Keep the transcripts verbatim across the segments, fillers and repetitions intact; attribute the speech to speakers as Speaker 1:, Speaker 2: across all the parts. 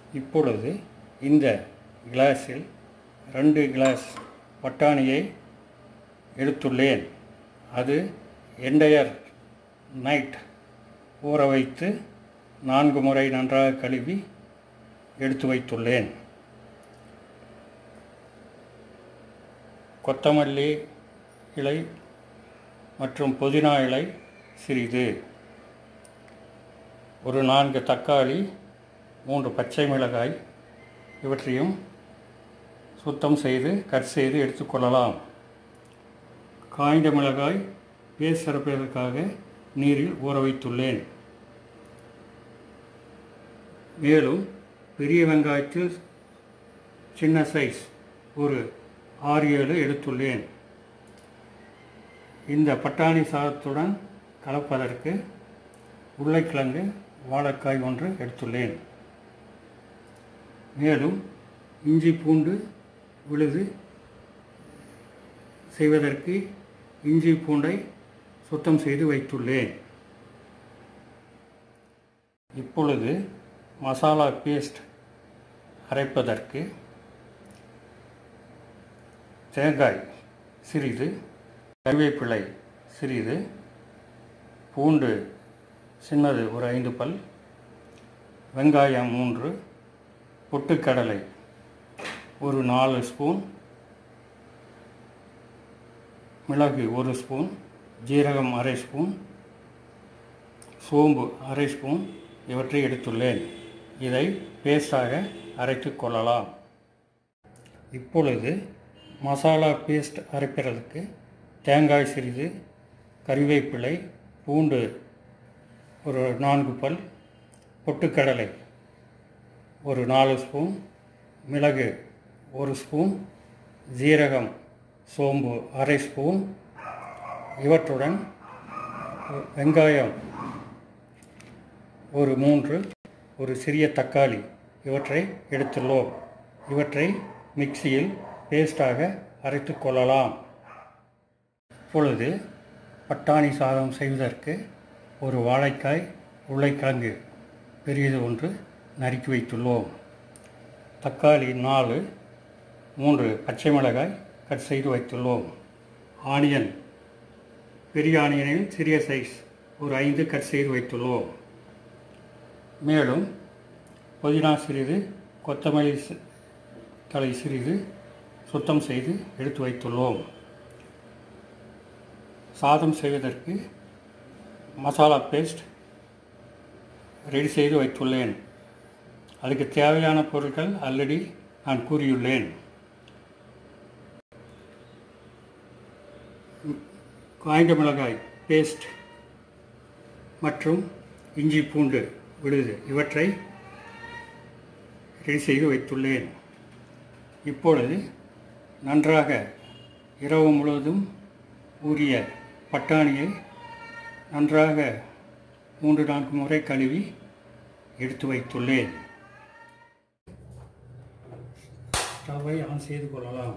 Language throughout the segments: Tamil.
Speaker 1: இப்பொழுது இந்த கிளாஸில் ரெண்டு கிளாஸ் பட்டாணியை எடுத்துள்ளேன். அது என்டையர் நைட் ஊற வைத்து நான்கு முறை நன்றாக கழுவி எடுத்து வைத்துள்ளேன். கொத்தமல்லி இலை மற்றும் புதினா இலை சிறிது, ஒரு நான்கு தக்காளி, மூன்று பச்சை மிளகாய் இவற்றையும் சுத்தம் செய்து கட் செய்து எடுத்துக்கொள்ளலாம். காய்ந்த மிளகாய் பேஸ்ட் அரைப்பதற்காக நீரில் ஊற வைத்துள்ளேன். மேலும் பெரிய வெங்காயத்தில் சின்ன சைஸ் ஒரு ஆறு ஏழு எடுத்துள்ளேன். இந்த பட்டாணி சாதத்துடன் கலப்பதற்கு உருளைக்கிழங்கு வாழைக்காய் ஒன்று எடுத்துள்ளேன். மேலும் இஞ்சி பூண்டு விழுது செய்வதற்கு இஞ்சி பூண்டை சுத்தம் செய்து வைத்துள்ளேன். இப்பொழுது மசாலா பேஸ்ட் அரைப்பதற்கு தேங்காய் சிறிது, கறிவேப்பிலை சிறிது, பூண்டு சின்னது ஒரு ஐந்து பல், வெங்காயம் மூன்று, பொட்டுக்கடலை ஒரு நாலு ஸ்பூன், மிளகு ஒரு ஸ்பூன், ஜீரகம் அரை ஸ்பூன், சோம்பு அரை ஸ்பூன் இவற்றை எடுத்துள்ளேன். இதை பேஸ்டாக அரைத்து கொள்ளலாம். இப்பொழுது மசாலா பேஸ்ட் அரைப்பதற்கு தேங்காய் சிறிது, கறிவேப்பிலை, பூண்டு ஒரு நான்கு பல், பொட்டுக்கடலை ஒரு நாலு ஸ்பூன், மிளகு ஒரு ஸ்பூன், ஜீரகம் சோம்பு அரை ஸ்பூன் இவற்றுடன் வெங்காயம் ஒரு மூன்று, ஒரு சிறிய தக்காளி இவற்றை எடுத்துள்ளோம். இவற்றை மிக்சியில் பேஸ்டாக அரைத்து கொள்ளலாம். இப்பொழுது பட்டாணி சாதம் செய்வதற்கு ஒரு வாழைக்காய், உருளைக்கிழங்கு பெரியது ஒன்று நறுக்கி வைத்துள்ளோம். தக்காளி நாலு, மூன்று பச்சை மிளகாய் கட் செய்து வைத்துள்ளோம். ஆனியன் பெரிய ஆனியனில் சிறிய சைஸ் ஒரு ஐந்து கட் செய்து வைத்துள்ளோம். மேலும் புதினா சிறிது, கொத்தமல்லி தழை சிறிது சுத்தம் செய்து எடுத்து வைத்துள்ளோம். சாதம் செய்வதற்கு மசாலா பேஸ்ட் ரெடி செய்து வைத்துள்ளேன். அதுக்கு தேவையான பொருட்கள் ஆல்ரெடி நான் கூறியுள்ளேன். காய்ந்த மிளகாய் பேஸ்ட் மற்றும் இஞ்சி பூண்டு விழுது இவற்றை ரெடி செய்து வைத்துள்ளேன். இப்பொழுது நன்றாக இரவு முழுவதும் ஊறிய பட்டாணியை நன்றாக மூன்று நான்கு முறை கழுவி எடுத்து வைத்துள்ளேன். ஸ்டவ்வை ஆன் செய்து கொள்ளலாம்.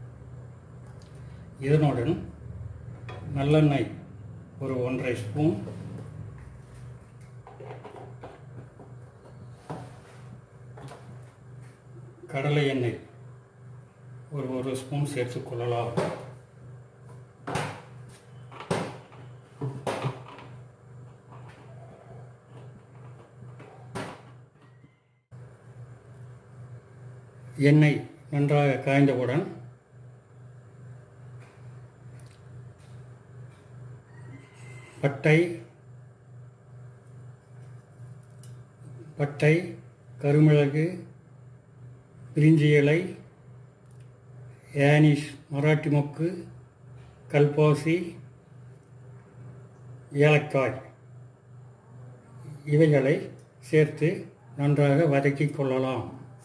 Speaker 1: இதனுடன் நல்லெண்ணெய் ஒரு ஒன்றரை ஸ்பூன், கடலை எண்ணெய் ஒரு ஒரு ஸ்பூன் சேர்த்துக் கொள்ளலாம். எண்ணெய் நன்றாக காய்ந்தவுடன் பட்டை பட்டை கருமிளகு, பிரிஞ்சி இலை, ஏனிஷ் மராட்டி மொக்கு, கல்பாசி, ஏலக்காய் இவைகளை சேர்த்து நன்றாக வதக்கிக் கொள்ளலாம்.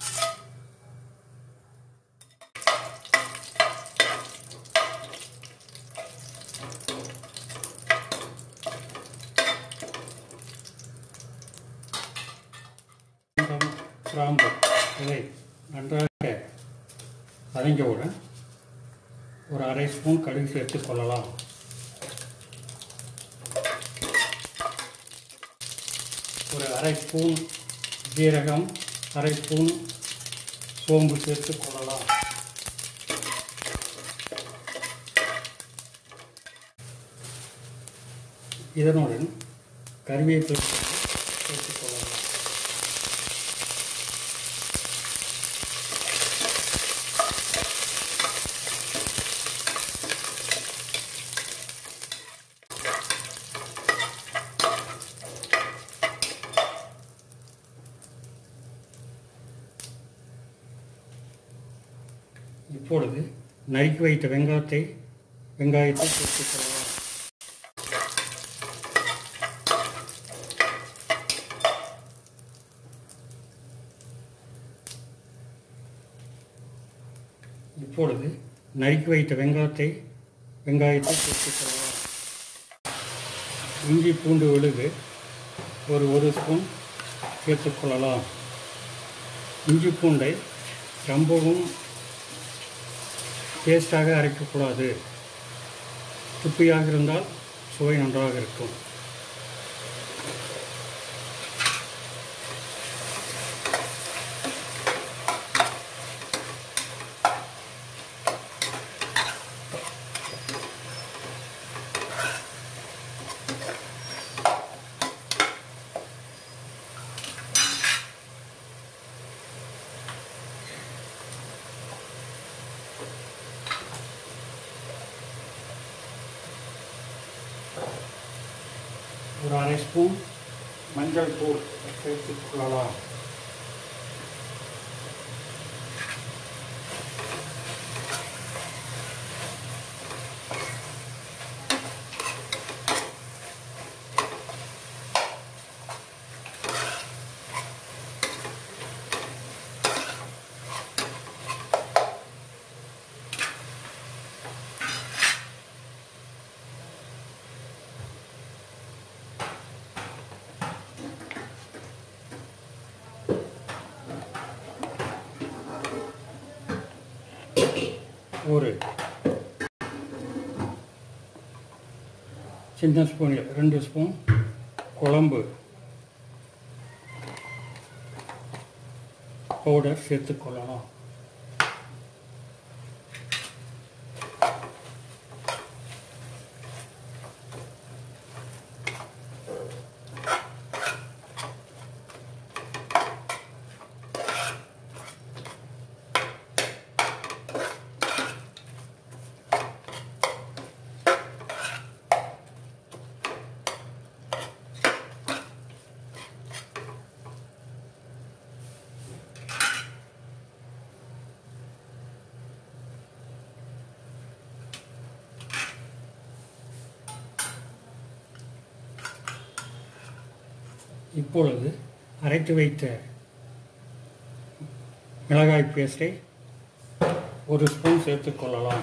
Speaker 1: கிராம்பு இதை நன்றாக வதங்கியவுடன் ஒரு அரை ஸ்பூன் கடுகு சேர்த்து கொள்ளலாம். ஒரு அரை ஸ்பூன் ஜீரகம், அரை ஸ்பூன் சோம்பு சேர்த்து கொள்ளலாம். இதனுடன் கறிவேப்பிலை சேர்த்துக் கொள்ளலாம். இப்பொழுது நறுக்கி வைத்த வெங்காயத்தை வெங்காயத்தை சேர்த்துக் கொள்ளலாம். இப்பொழுது நறுக்கி வைத்த வெங்காயத்தை வெங்காயத்தை சேர்த்துக் கொள்ளலாம். இஞ்சி பூண்டு விழுது ஒரு ஒரு ஸ்பூன் சேர்த்துக்கொள்ளலாம். இஞ்சி பூண்டை ரொம்பவும் பேஸ்டாக அரைக்கக்கூடாது. துப்பியாக இருந்தால் சுவை நன்றாக இருக்கும். ஒரு அரை ஸ்பூன் மஞ்சள் தூள் சேர்த்துக் கொள்ளலாம். ஒரு சின்ன ஸ்பூனில் ரெண்டு ஸ்பூன் குழம்பு பவுடர் சேர்த்துக்கொள்ளலாம். இப்பொழுது அரைத்து வைத்த மிளகாய் பேஸ்டை ஒரு ஸ்பூன் சேர்த்துக்கொள்ளலாம்.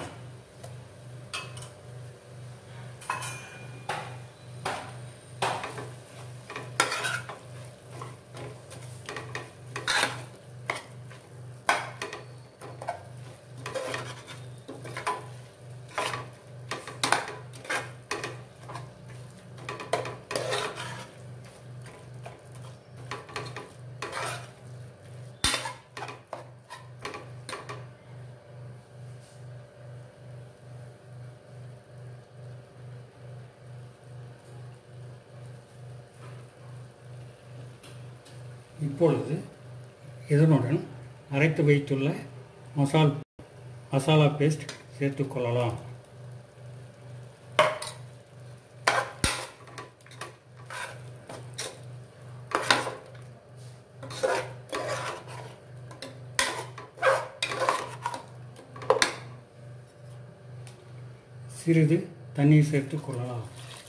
Speaker 1: இப்பொழுது இதனுடன் அரைத்து வைத்துள்ள மசால் மசாலா பேஸ்ட் சேர்த்துக்கொள்ளலாம். சிறிது தண்ணீர் சேர்த்துக்கொள்ளலாம்.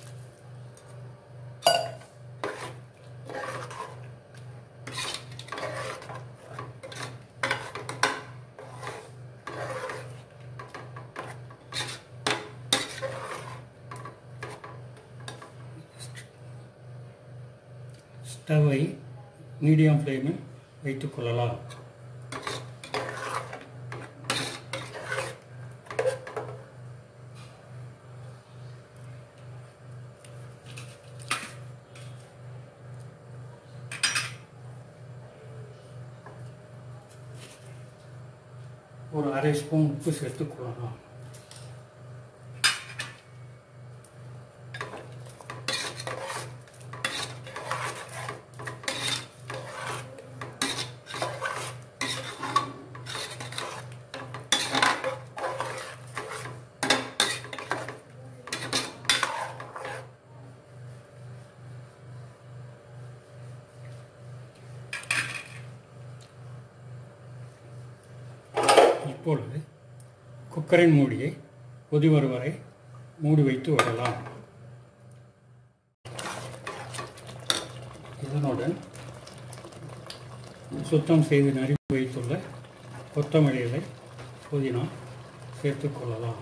Speaker 1: ஸ்டவ்வை மீடியம் ஃப்ளேமில் வைத்துக் கொள்ளலாம். ஒரு அரை ஸ்பூன் உப்பு சேர்த்துக்கொள்ளலாம். இப்பொழுது குக்கரின் மூடியை கொதி வரும் வரை மூடி வைத்து விடலாம். இதனுடன் சுத்தம் செய்து நறுக்கி வைத்துள்ள கொத்தமல்லி இலை, புதினா சேர்த்துக்கொள்ளலாம்.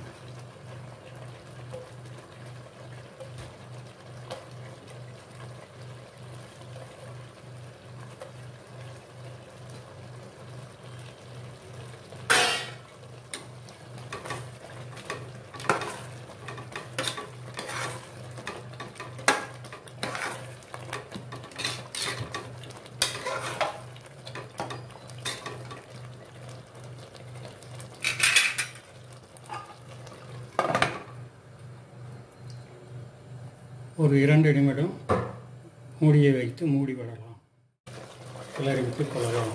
Speaker 1: ஒரு இரண்டு நிமிடம் மூடியை வைத்து மூடிவிடலாம். கிளறி விட்டு கொள்ளலாம்.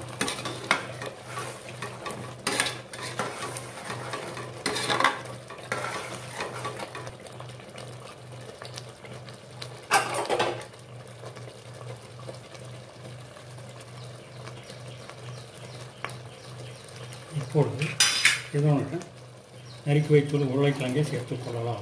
Speaker 1: இப்பொழுது இதனுடன் நறுக்கி வைத்துள்ள உருளைக்கிழங்கை சேர்த்துக் கொள்ளலாம்.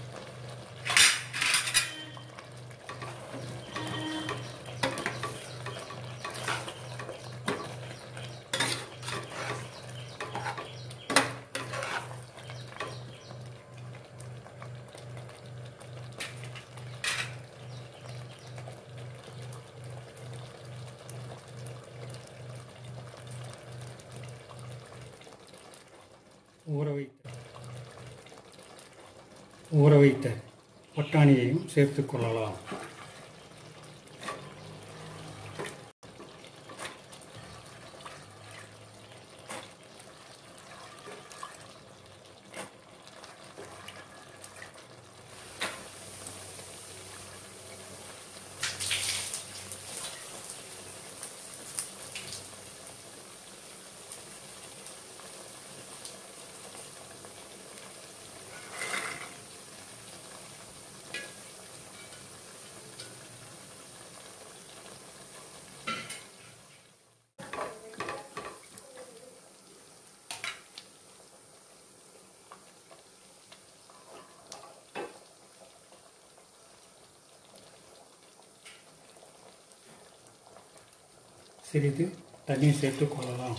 Speaker 1: ஊற வைத்த ஊற வைத்த பட்டாணியையும் சேர்த்துக் கொள்ளலாம். சிறிது தண்ணீர் சேர்த்துக் கொள்ளலாம்.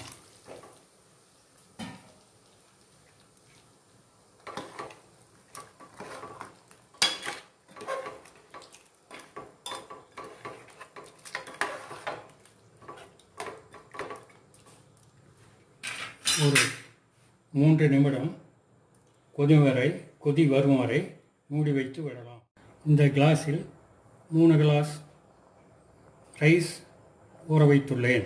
Speaker 1: ஒரு மூன்று நிமிடம் கொதி வரை கொதி வரும் வரை மூடி வைத்து விடலாம். இந்த கிளாஸில் மூணு கிளாஸ் ரைஸ் ஊற வைத்துள்ளேன்.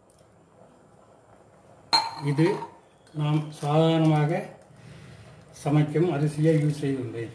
Speaker 1: இது நாம் சாதாரணமாக சமைக்கும் அரிசியை யூஸ் செய்துள்ளேன்.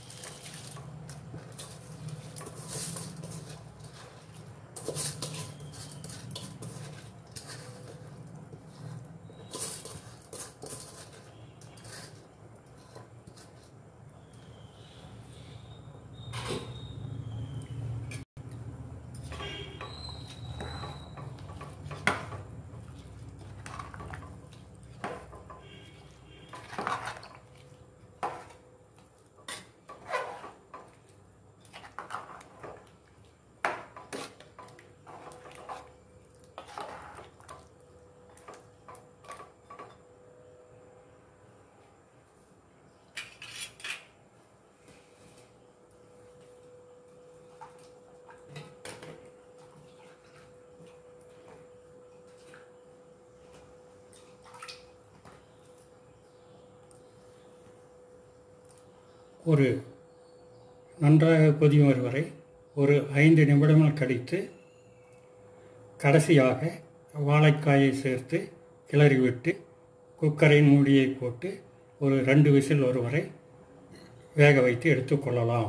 Speaker 1: ஒரு நன்றாக கொதி வரும் வரை ஒரு ஐந்து நிமிடங்கள் கழித்து கடைசியாக வாழைக்காயை சேர்த்து கிளறிவிட்டு குக்கரின் மூடியை போட்டு ஒரு ரெண்டு விசில் வரும் வரை வேக வைத்து எடுத்துக்கொள்ளலாம்.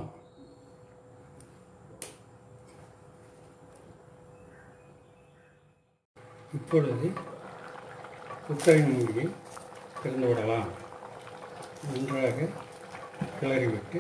Speaker 1: இப்பொழுது குக்கரின் மூடியை திறந்து விடலாம். நன்றாக கிளறிவிட்டு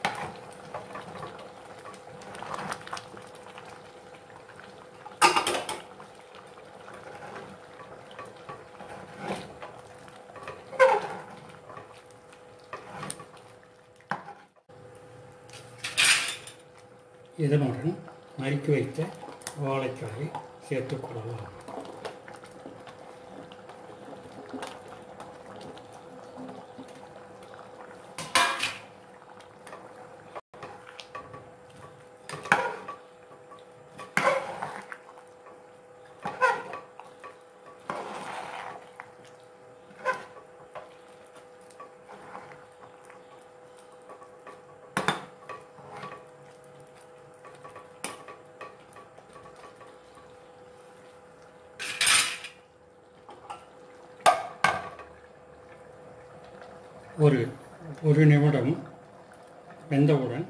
Speaker 1: இதனுடன் நறுக்கி வைத்த வாழைக்காயை சேர்த்துக்கொள்ளலாம். ஒரு ஒரு நிமிடம் வெந்தவுடன்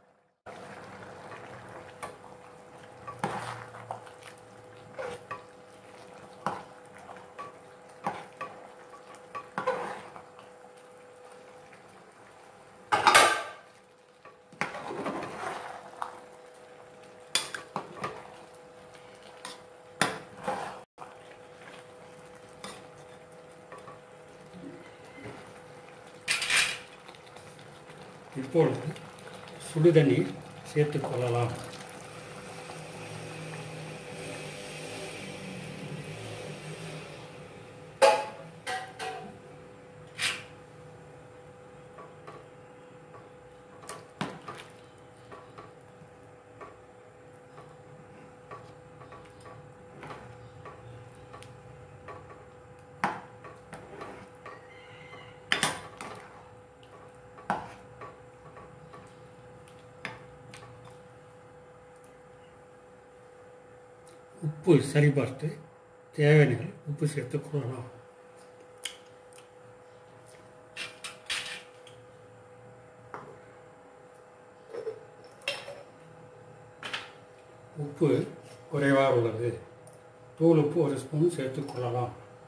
Speaker 1: இப்பொழுது சுடுதண்ணீர் சேர்த்துக்கொள்ளலாம். உப்பு சரிபார்த்து தேவையான உப்பு சேர்த்துக்கொள்ளலாம். உப்பு குறைவாக உள்ளது. தூள் உப்பு ஒரு ஸ்பூன் சேர்த்துக்கொள்ளலாம்.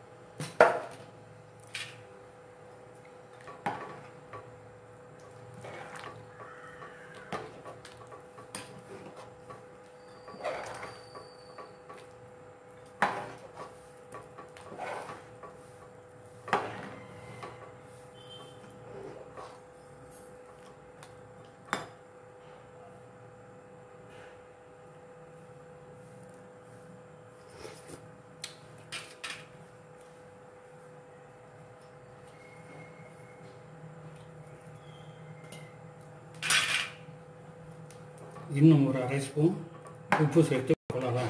Speaker 1: இன்னும் ஒரு அரை ஸ்பூன் உப்பு சேர்த்து கொள்ளலாம்.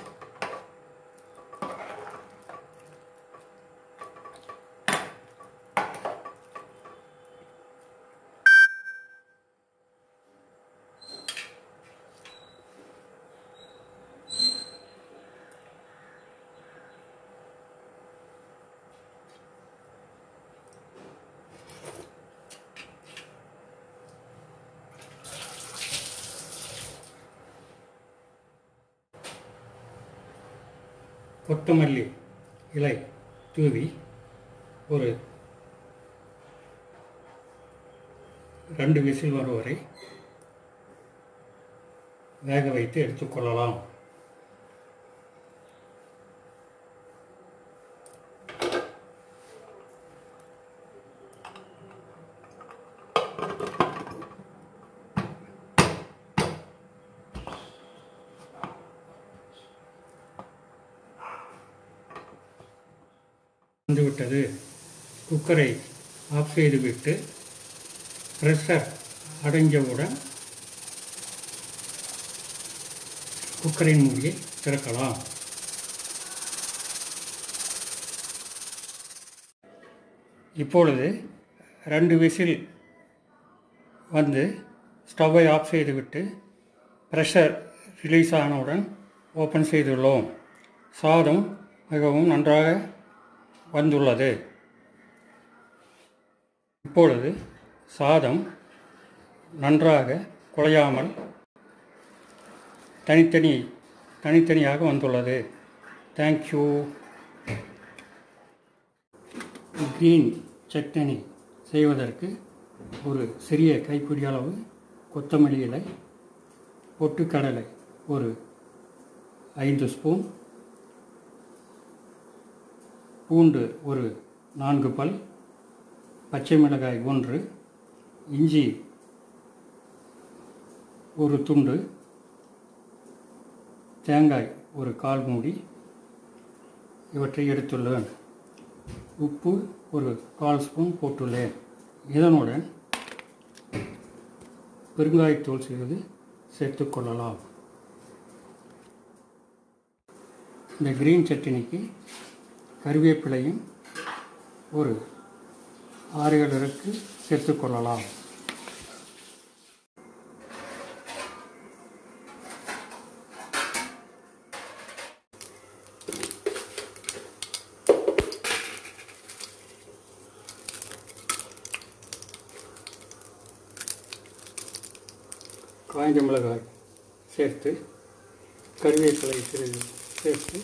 Speaker 1: கொத்தமல்லி இலை தூவி ஒரு ரெண்டு விசில் வரும் வரை வேக வைத்து எடுத்துக்கொள்ளலாம். வந்துவிட்டது. குக்கரை ஆஃப் செய்துவிட்டு ப்ரெஷர் அடைஞ்சவுடன் குக்கரின் மூடியை திறக்கலாம். இப்பொழுது ரெண்டு விசில் வந்து ஸ்டவ்வை ஆஃப் செய்துவிட்டு ப்ரெஷர் ரிலீஸ் ஆனவுடன் ஓப்பன் செய்துள்ளோம். சாதம் மிகவும் நன்றாக வந்துள்ளது. இப்பொழுது சாதம் நன்றாக குழையாமல் தனித்தனி தனித்தனியாக வந்துள்ளது. தேங்க்யூ. கிரீன் சட்னி செய்வதற்கு ஒரு சிறிய கைப்பிடி அளவு கொத்தமல்லி இலை, பொட்டுக்கடலை ஒரு ஐந்து ஸ்பூன், பூண்டு ஒரு நான்கு பல், பச்சை மிளகாய் ஒன்று, இஞ்சி ஒரு துண்டு, தேங்காய் ஒரு கால் மூடி இவற்றை எடுத்துள்ளேன். உப்பு ஒரு கால் ஸ்பூன் போட்டுள்ளேன். இதனுடன் பெருங்காயத்தூள் சிறிது சேர்த்துக்கொள்ளலாம். இந்த கிரீன் சட்னிக்கு கருவேப்பிலையும் ஒரு ஆறு ஏழு இருக்கு சேர்த்துக்கொள்ளலாம். காய்ந்த மிளகாய் சேர்த்து கருவேப்பிலை சிறிது சேர்த்து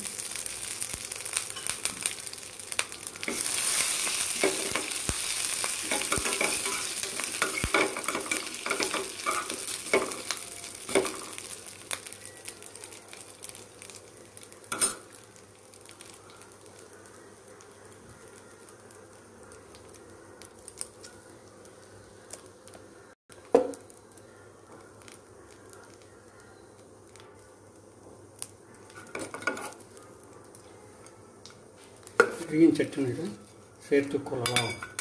Speaker 1: கிரீன் சட்னியுடன் சேர்த்துக்கொள்ளலாம்.